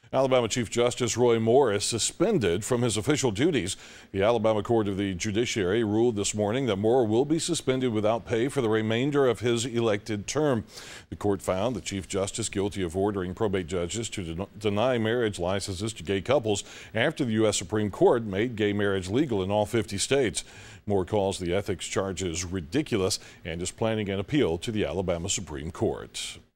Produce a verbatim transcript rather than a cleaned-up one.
Alabama Chief Justice Roy Moore is suspended from his official duties. The Alabama Court of the Judiciary ruled this morning that Moore will be suspended without pay for the remainder of his elected term. The court found the Chief Justice guilty of ordering probate judges to den deny marriage licenses to gay couples after the U S Supreme Court made gay marriage legal in all fifty states. Moore calls the ethics charges ridiculous and is planning an appeal to the Alabama Supreme Court.